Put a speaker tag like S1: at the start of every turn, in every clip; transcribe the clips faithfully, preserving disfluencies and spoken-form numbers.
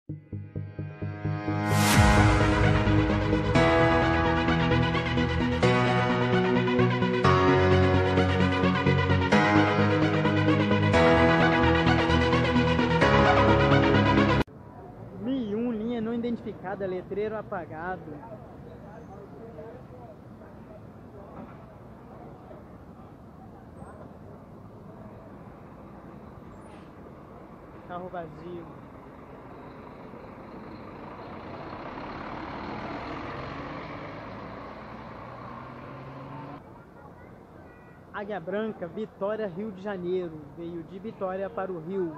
S1: mil e um, linha não identificada, letreiro apagado. Carro vazio. Águia Branca, Vitória, Rio de Janeiro. Veio de Vitória para o Rio.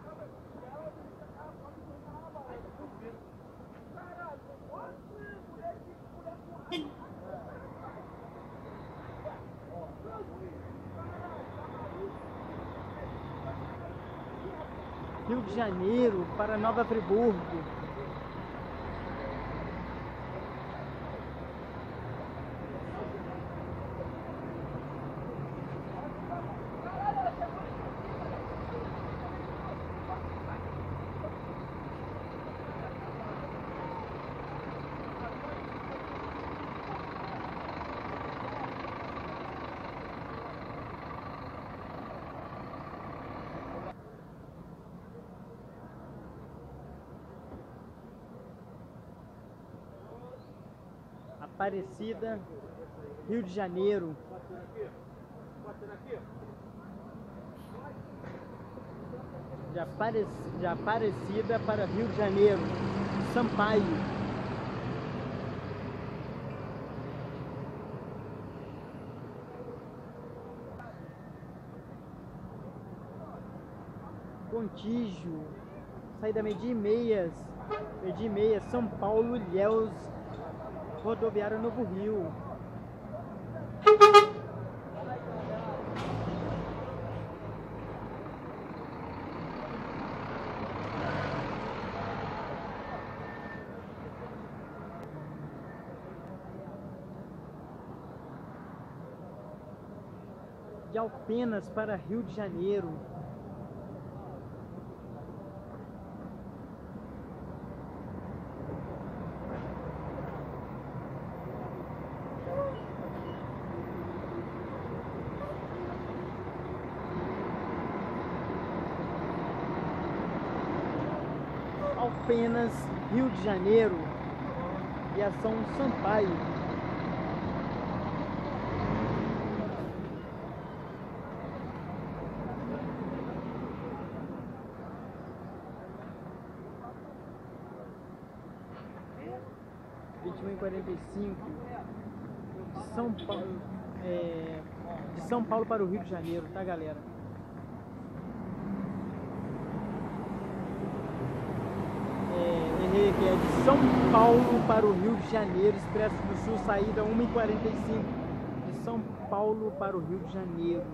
S1: Rio de Janeiro para Nova Friburgo. Aparecida, Rio de Janeiro. De, Apare... de Aparecida para Rio de Janeiro, Sampaio. Contígio, saída meio-dia e meias, meio-dia e meia, São Paulo, Ilhéus, rodoviária Novo Rio. De Alpenas para Rio de Janeiro. Alpenas, Rio de Janeiro, viação Sampaio. vinte e um e quarenta e cinco, São Paulo, é, de São Paulo para o Rio de Janeiro, tá, galera? Que é de São Paulo para o Rio de Janeiro, Expresso do Sul, saída uma e quarenta e cinco, de São Paulo para o Rio de Janeiro.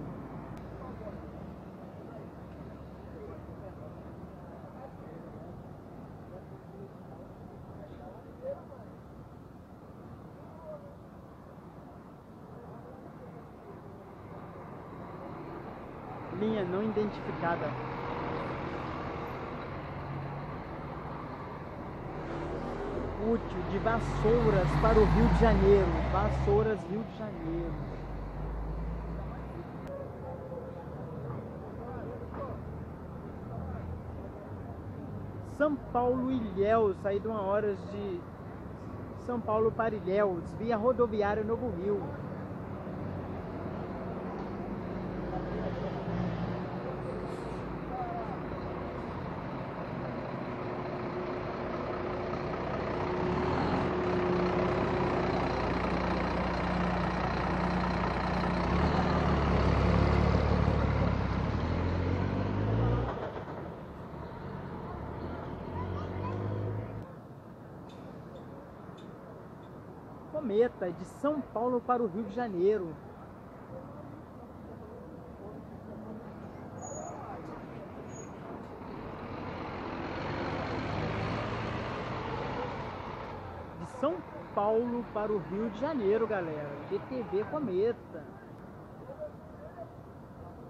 S1: Linha não identificada. Útil de Vassouras para o Rio de Janeiro. Vassouras, Rio de Janeiro. São Paulo, Ilhéus, saída uma hora de São Paulo para Ilhéus, via rodoviária Novo Rio. Cometa, de São Paulo para o Rio de Janeiro. De São Paulo para o Rio de Janeiro, galera. D T V Cometa.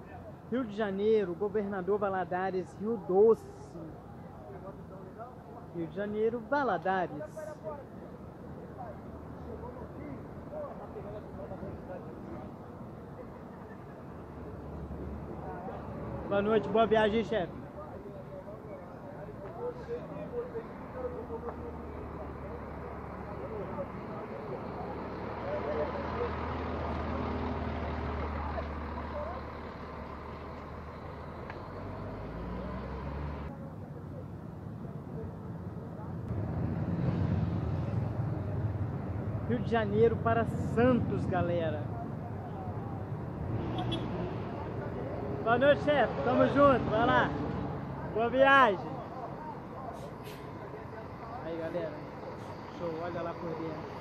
S1: Rio de Janeiro, Governador Valadares, Rio Doce. Rio de Janeiro, Valadares. Boa noite, boa viagem, chefe. Rio de Janeiro para Santos, galera. Boa noite, chefe. Tamo junto. Vai lá. Boa viagem. Aí, galera. Show. Olha lá por dentro.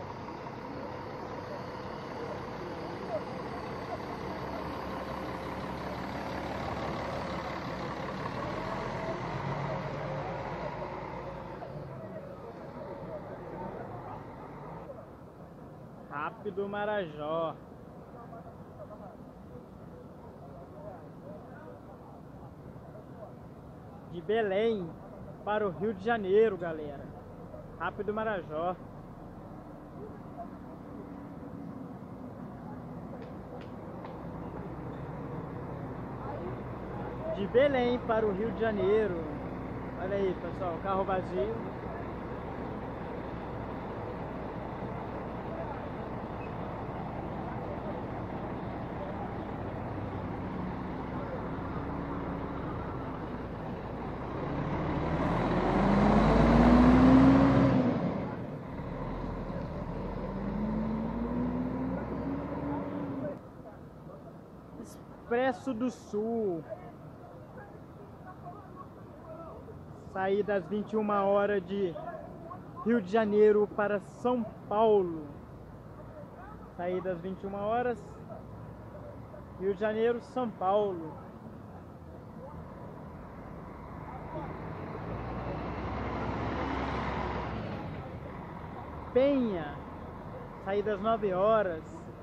S1: Rápido Marajó. De Belém para o Rio de Janeiro, galera. Rápido Marajó. De Belém para o Rio de Janeiro. Olha aí, pessoal, carro vazio. Expresso do Sul. Saída às vinte e uma horas de Rio de Janeiro para São Paulo. Saída às vinte e uma horas, Rio de Janeiro, São Paulo. Penha, saída às nove horas,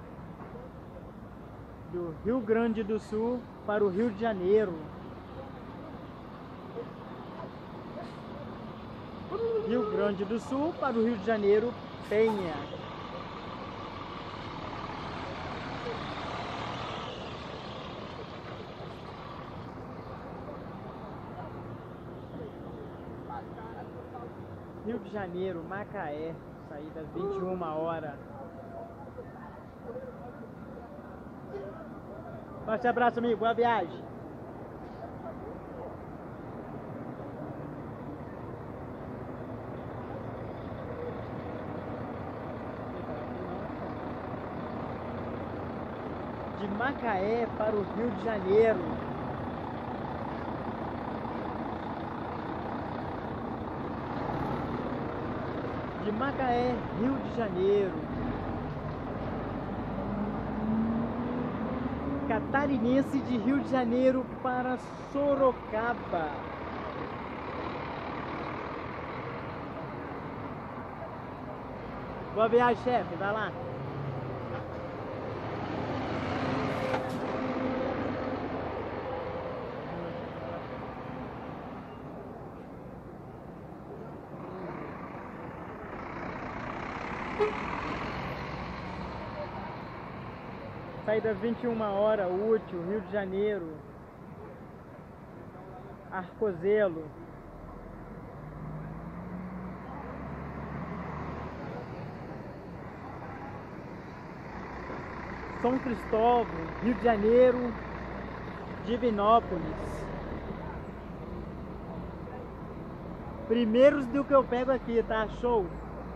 S1: do Rio Grande do Sul para o Rio de Janeiro. Rio Grande do Sul para o Rio de Janeiro, Penha. Rio de Janeiro, Macaé, saída às vinte e uma horas. Forte abraço, amigo. Boa viagem. De Macaé para o Rio de Janeiro. De Macaé, Rio de Janeiro. Catarinense de Rio de Janeiro para Sorocaba. Boa viagem, chefe. Vai lá. Saída às vinte e uma horas, útil, Rio de Janeiro, Arcozelo. São Cristóvão, Rio de Janeiro, Divinópolis. Primeiros do que eu pego aqui, tá? Show!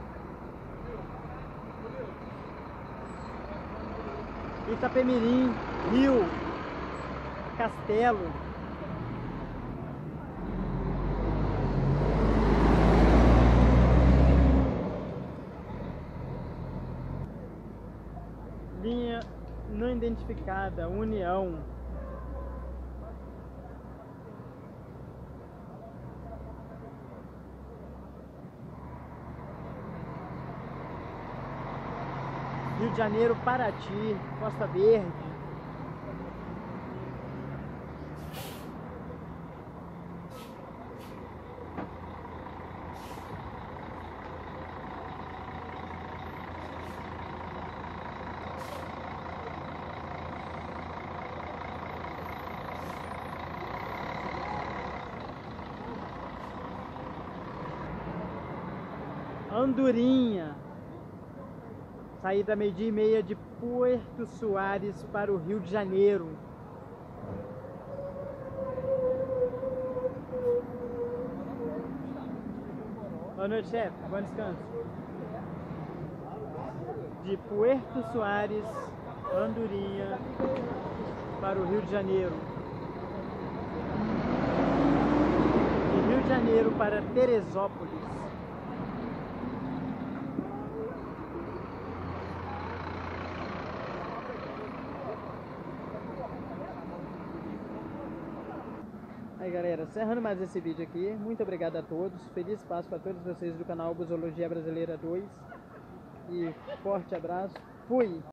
S1: Itapemirim, Rio, Castelo. Linha não identificada, União. Rio de Janeiro, Paraty, Costa Verde. Andorinha. Saída meio-dia e meia de Puerto Soares para o Rio de Janeiro. Boa noite, chefe. Bom descanso. De Puerto Soares, Andorinha, para o Rio de Janeiro. De Rio de Janeiro para Teresópolis. Aí galera, encerrando mais esse vídeo aqui, muito obrigado a todos, feliz Páscoa a todos vocês do canal Busologia Brasileira dois e forte abraço, fui!